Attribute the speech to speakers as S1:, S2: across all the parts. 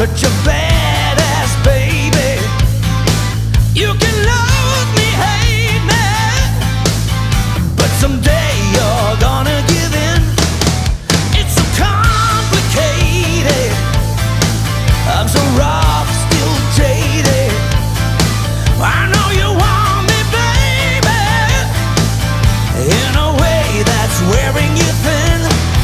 S1: such a badass, baby. You can love me, hate me, but someday you're gonna give in. It's so complicated. I'm so rough, still jaded. I know you want me, baby, in a way that's wearing you thin.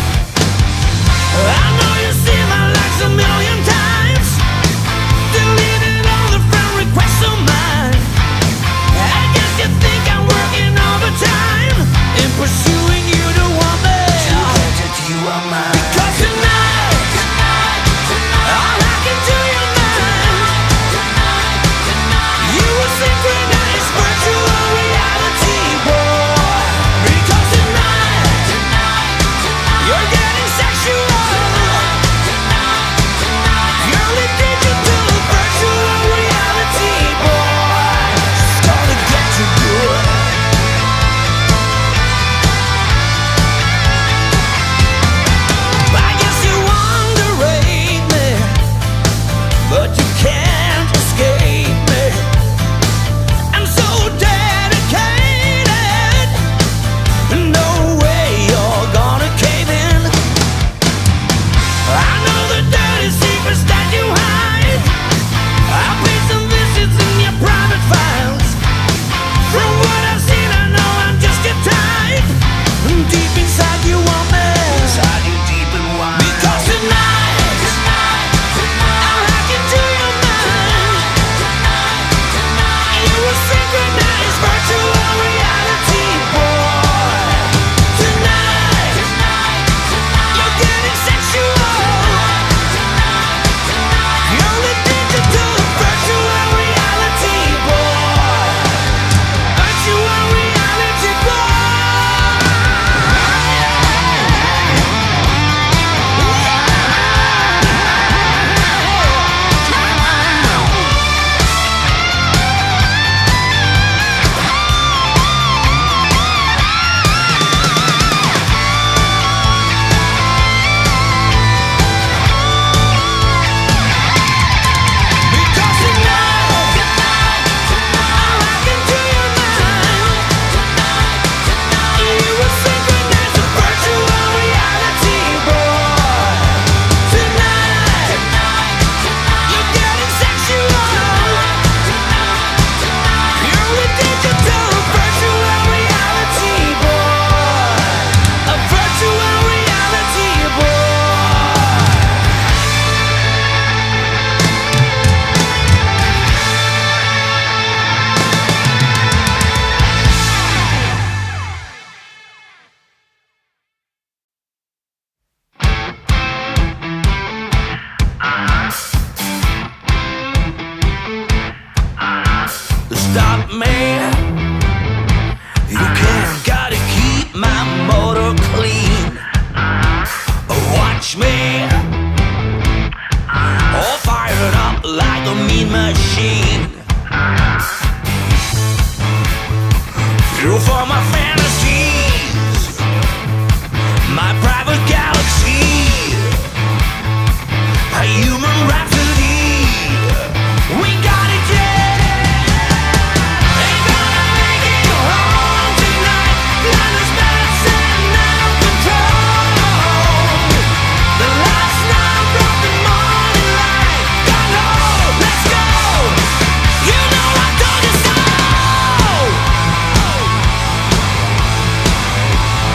S1: I know you see my likes a million times, deleted all the friend requests of mine. I guess you think I'm working overtime in pursuing you to want me. You are mine. Because tonight, all I can do you mind. You will synchronize virtual reality, boy. Because tonight, you're getting sexual. Purely digital virtual reality, boy. It's gonna get you good. I guess you underrate me, but you can't escape me. I'm so dedicated, no way you're gonna cave in. I know the dirty secrets that you hide. I'll pay some visits in your private files. From what I've seen, I know I'm just your type. Deep inside you want me. Inside you deep and wide. Because tonight, all I can do you mind. You will synchronize virtual reality, boy. Tonight, you're getting sexual. Purely digital virtual reality, boy. Virtual reality, boy. Because tonight, all I can do you mind. You will synchronize with virtual reality, boy. Tonight, you're getting sexual. Purely digital virtual reality, boy. A virtual reality, boy. Stop me. You can't, gotta keep my motor clean. Watch me, all fired up like a mean machine. Fuel for my fantasies, my private galaxy, a human rhapsody. We got it, yeah. Ain't gonna make it home tonight. Blinders, bats, and out of control. The last night brought the morning light. Got low, let's go. You know I told you so.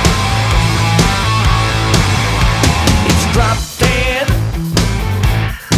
S1: It's drop dead.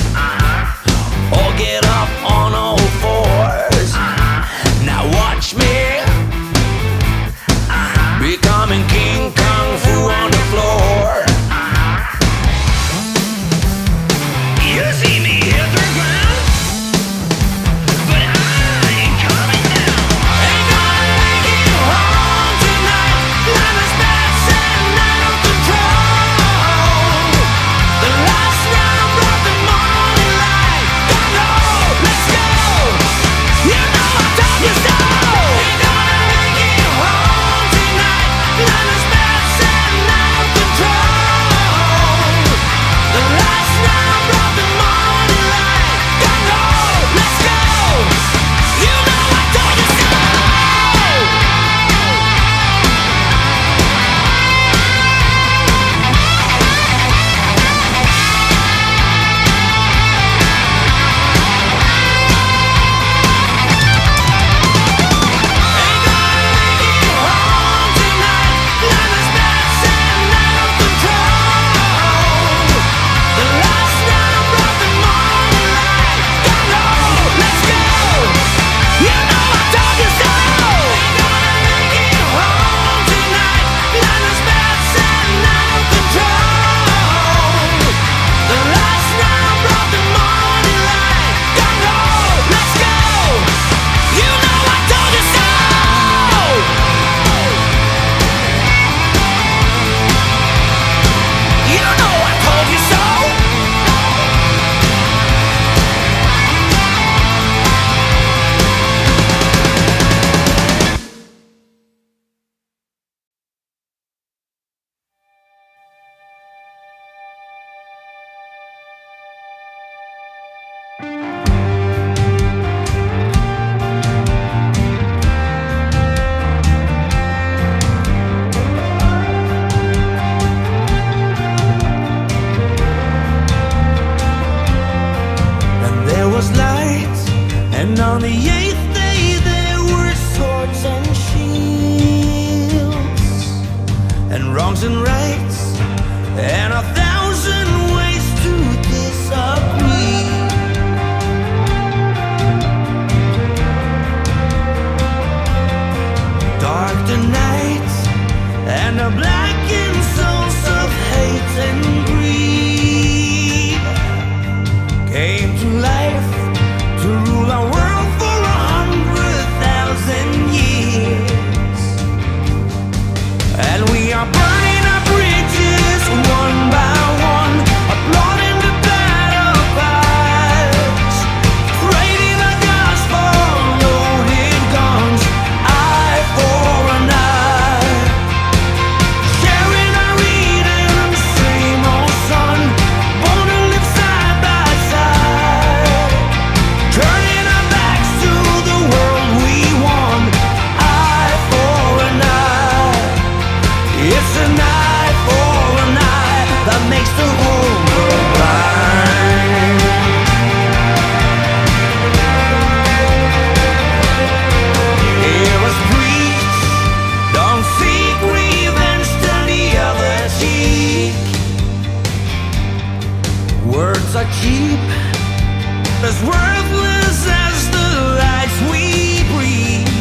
S1: sleep, as worthless as the lights we breathe.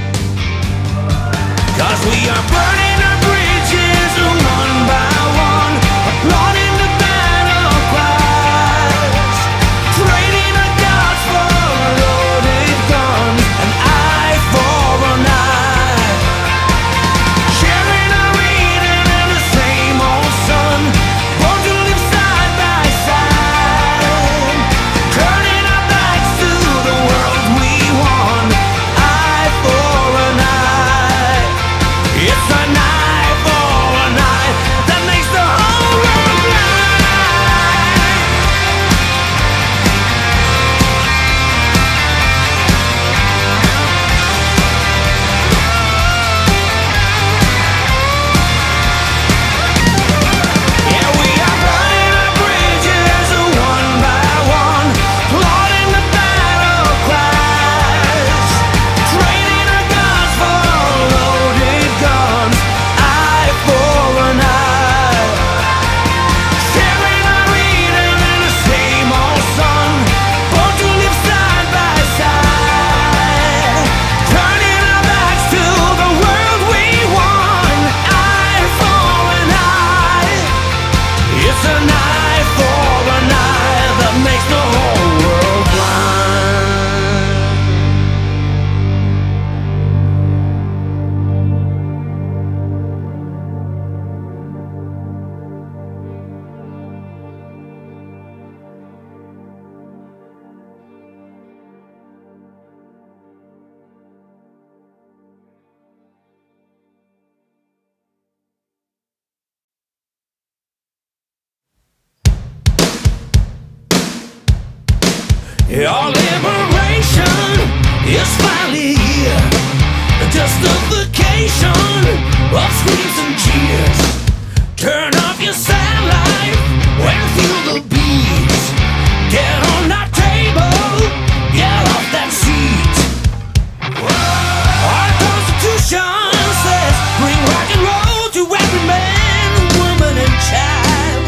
S1: 'Cause we are burning our bridges one by one, applauding the battle cries, trading our gods for loaded guns, an eye for an eye, sharing our eating in the same old sun, born to live side by side, turning our backs to the world we won, eye for an eye. It's an eye for an eye that makes the whole world blind. Yeah, we are burning our bridges one by one, plotting the battle cries, trading our guns for loaded guns, eye for an eye, sharing our eating in the same old sun, born to live side by side, turning our backs to the world we won, eye for an eye. It's an eye for an eye that makes the whole world blind. Our liberation is finally here. Justification of screams and cheers. Turn off your satellite and feel the beats. Get on that table, get off that seat. Our Constitution says bring rock and roll to every man, woman, and child.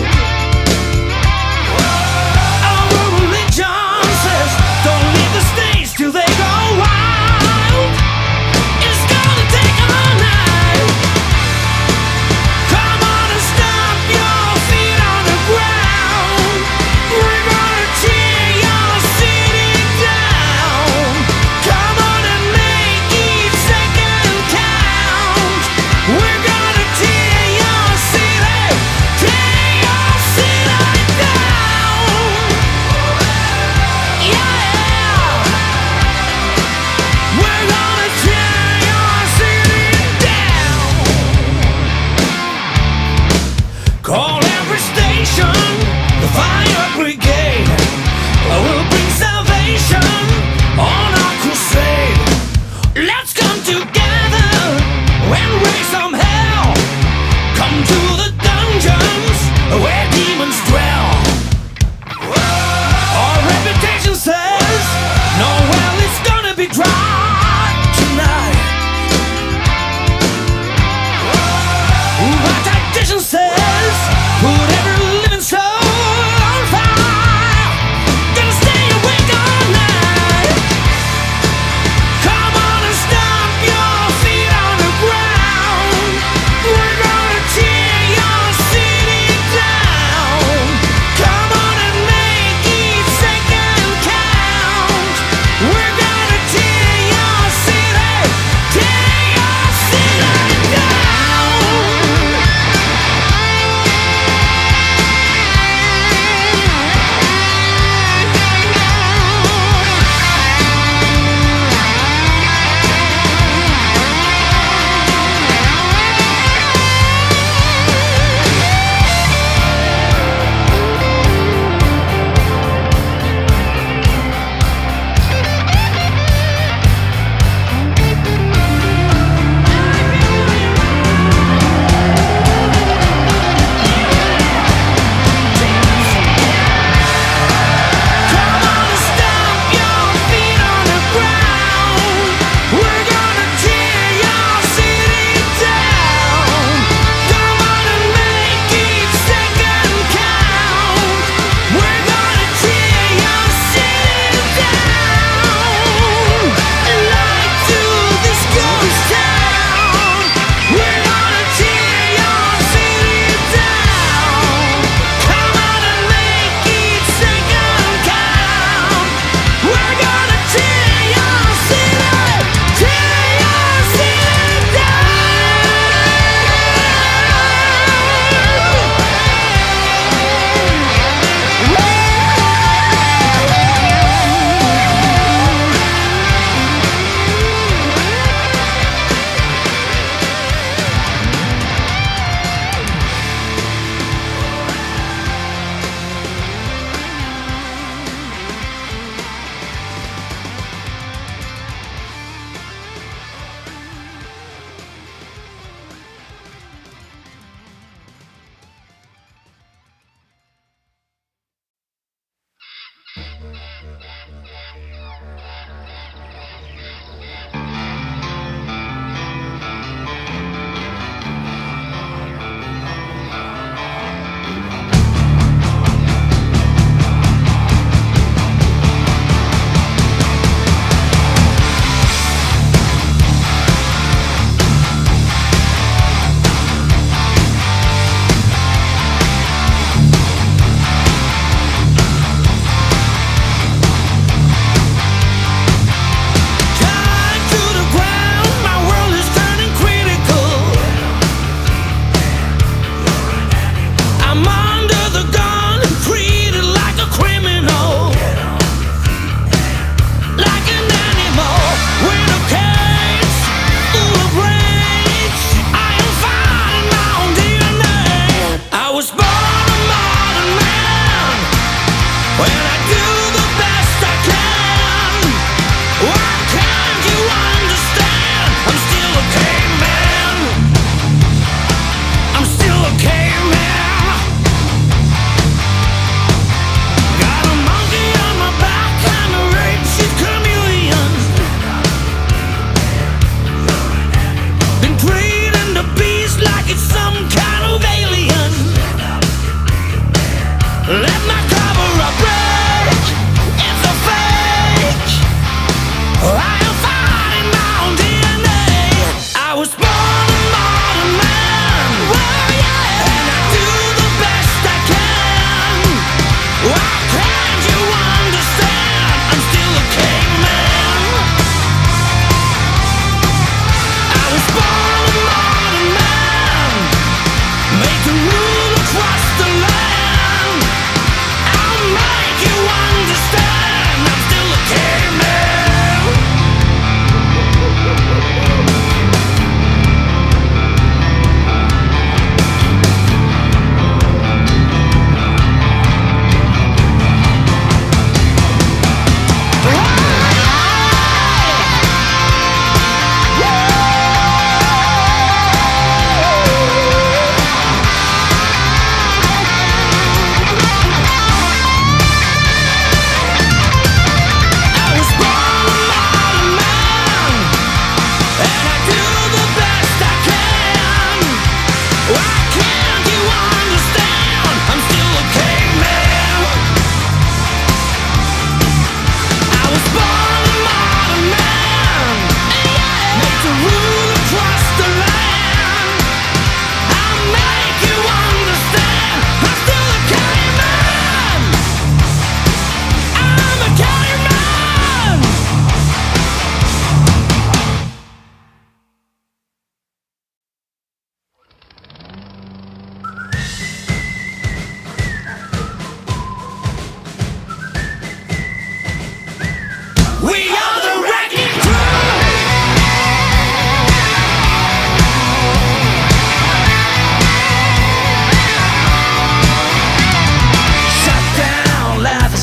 S1: Our religion says don't leave the stage till they go wild. It's gonna take all night. Come on and stomp your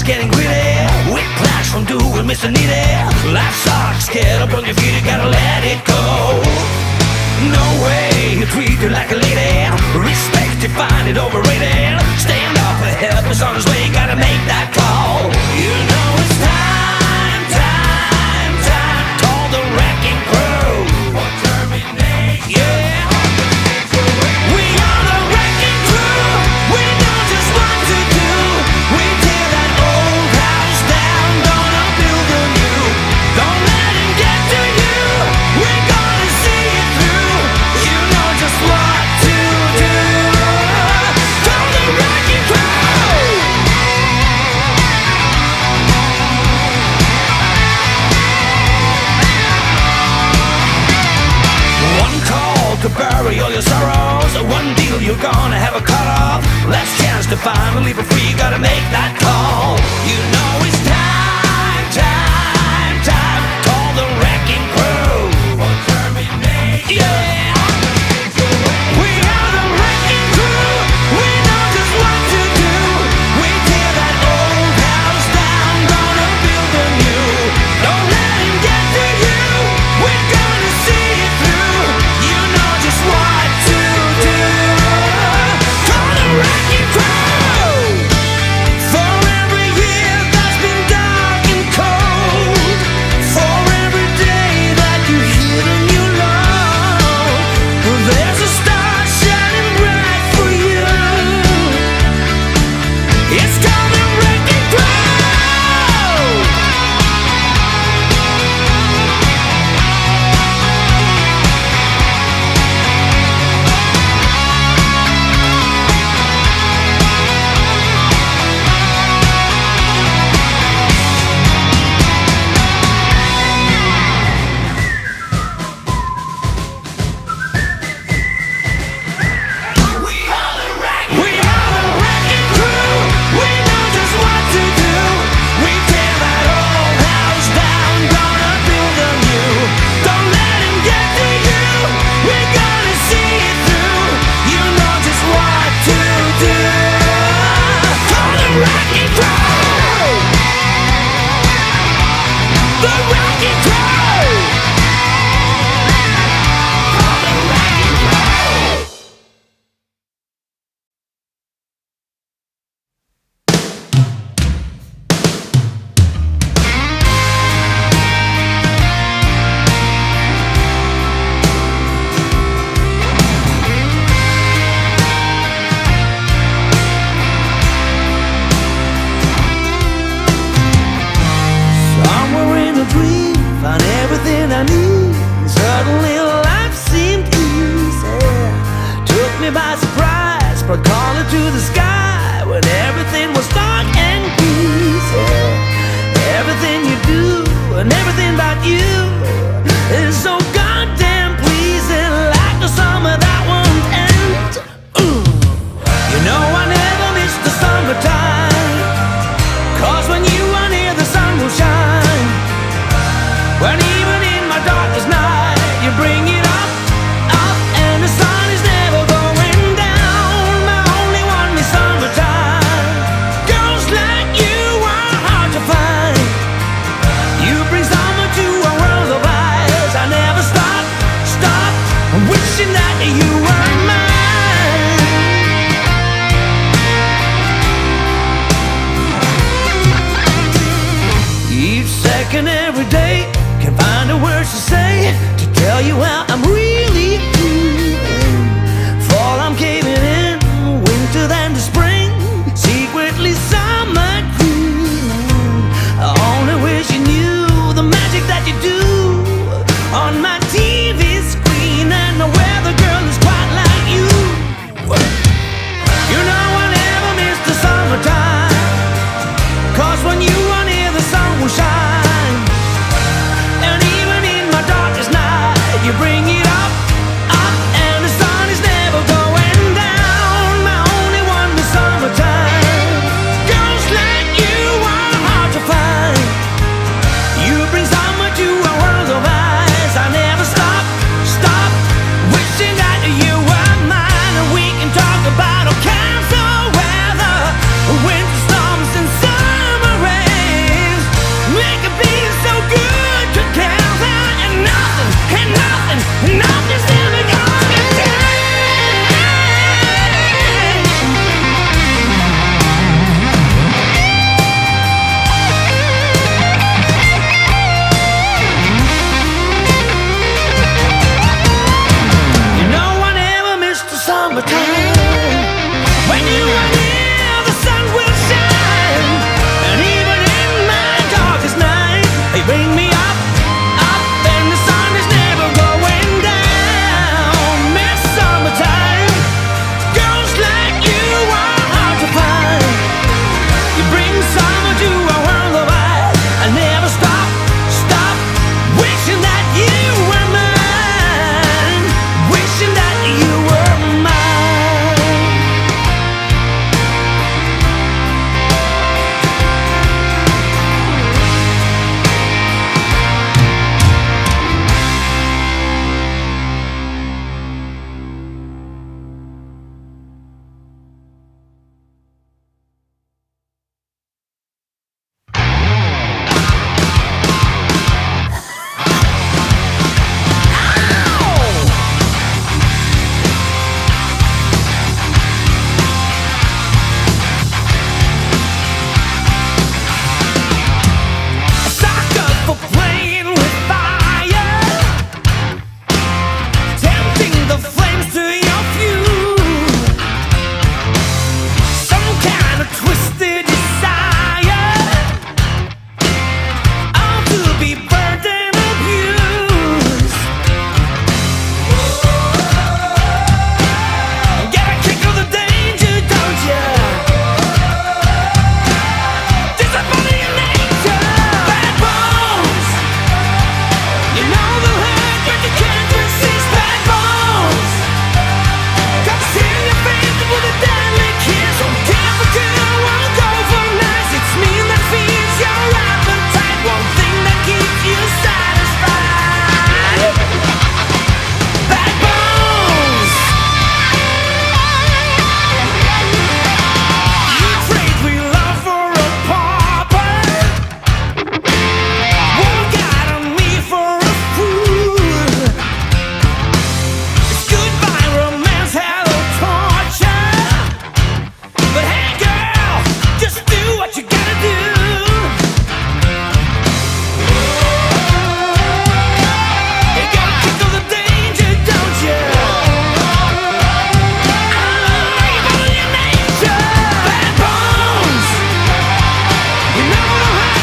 S1: is getting greedy. Whiplash from doing Mr. Needy. Life sucks, get up on your feet, you gotta let it go. No way, you treat you like a lady. Respect, you find it overrated. Stand up and help us on his way, gotta make that call. You know it's time, time, time. Call the wrecking crew for termination. Yeah. We are the wrecking crew. We know just what to do. We tear that old house down, gonna build a new. Don't let him get to you. We're gonna see it through. You know just what to do. Call the wrecking crew. One call to bury all your sorrows. One deal, you're gonna have a cut off. Last chance to finally be free, gotta make that call. You know it's time, time, time. Call the wrecking crew for termination. Yeah. We are the wrecking crew. We know just what to do. We tear that old house down, gonna build a new. Don't let him get to you. We're gonna see it through. You know just what to do. Call the wrecking crew. For every year that's been dark and cold, for every day that you hid and you love, there's a star shining bright for you. It's called the wrecking crew. We are the wrecking crew. We know just what to do. We tear that old house down, gonna build a new. Don't let him get to you. We're gonna see it through. You know just what to do. Call the wrecking crew. The wrecking crew. Call the wrecking crew. Somewhere in a dream, found everything I need. Suddenly life seemed easy. Took me by surprise, brought color to the sky when everything was dark and greasy. Everything you do and everything about you is so goddamn pleasing, like the summer that won't end. You know I never miss the summertime, 'cause when you are near the sun will shine. When even in my darkest night you bring it up, up, and the sun is never going down. My only one is summertime. Girls like you are hard to find. You bring summer to a world of eyes. I never stop, stop wishing that you were mine. Each second, every day, can't find the words to say to tell you how I'm really feeling. Fall, I'm caving in, winter then the spring, secretly summer dreaming. I only wish you knew the magic that you do on my TV screen, and the weather girl is quite like you. You know I never miss the summertime, 'cause when you are near the sun will shine. And even in my darkest night you bring it up,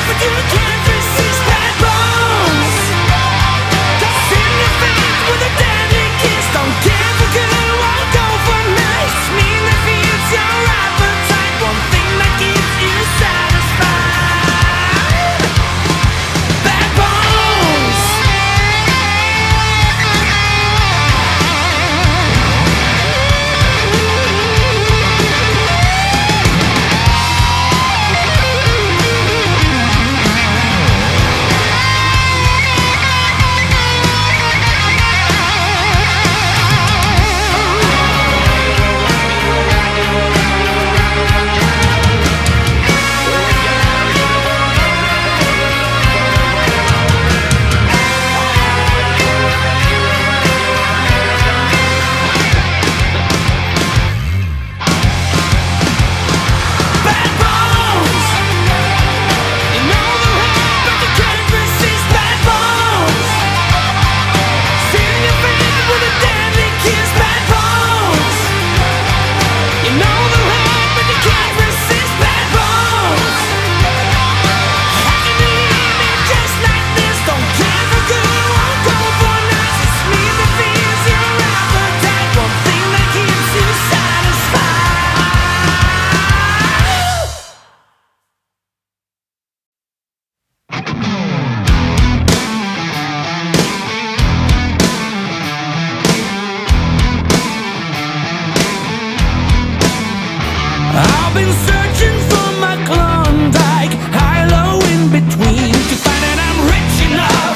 S1: I've been searching for my Klondike, high, low, in between, to find that I'm rich enough.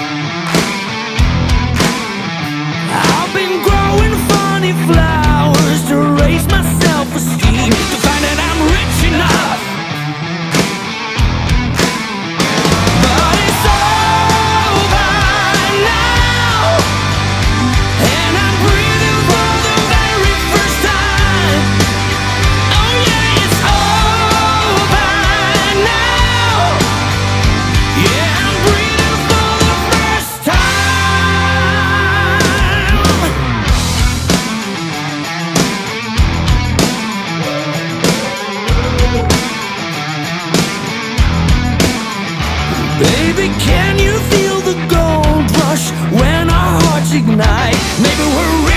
S1: I've been growing funny flowers to raise my self-esteem, to find that I'm rich enough. But it's over now, and I'm breathing for the very first time. Oh yeah, it's over now. Yeah, I'm breathing for the first time. Baby, can you feel the gold rush when our hearts ignite? Maybe we're